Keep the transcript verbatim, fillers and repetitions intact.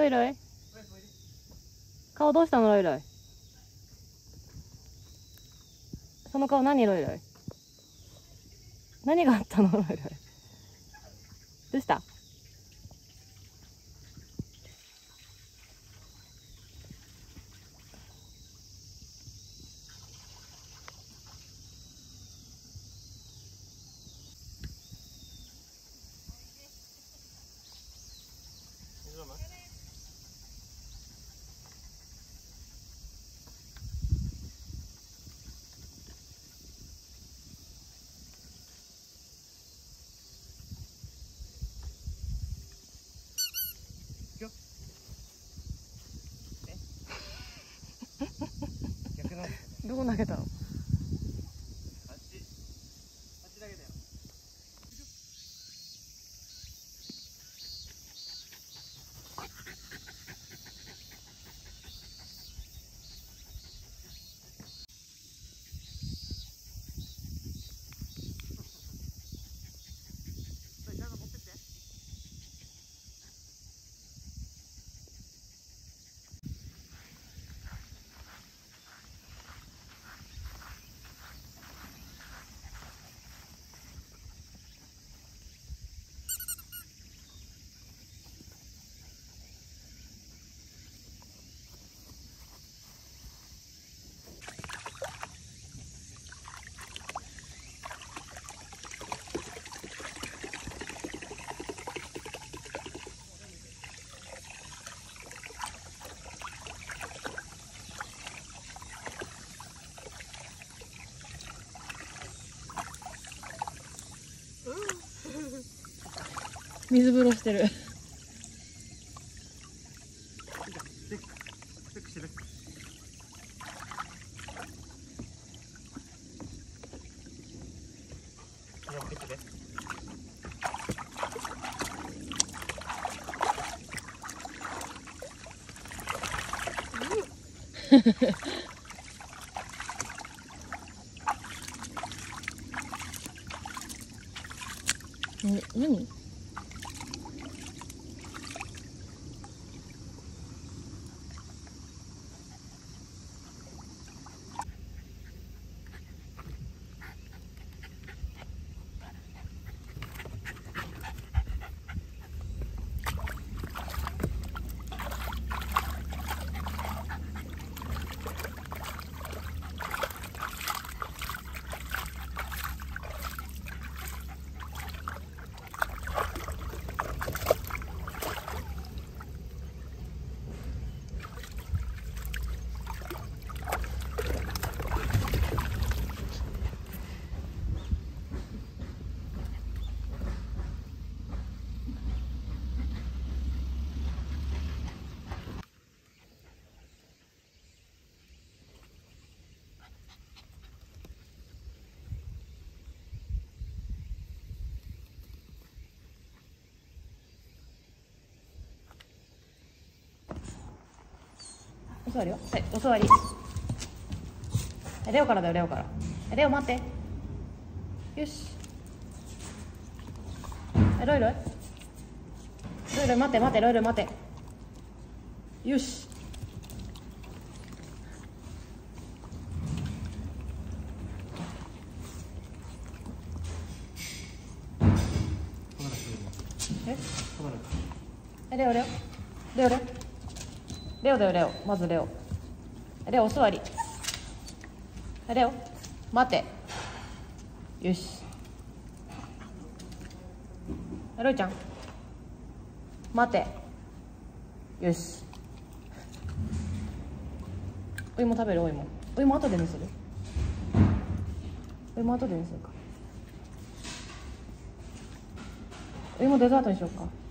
イロイ。顔どうしたのロイロイ。その顔何ロイロイ。何があったのロイロイ。どうした？どこ投げたの？あっち、あっち投げたよ。水風呂してる。え、何？お座りよ。はい、お座り。レオからだよ、レオから。レオ待って。よし。ロイロイ。ロイロイ待って待って、ロイロイ待って。よし。え？レオレオ。レオレオ。レオだよ、レオ。まずレオ。レオお座り。レオ待って。よし。ロイちゃん待って。よし。お芋食べる？お芋お芋後でにする？お芋後でにするか。お芋デザートにしようか。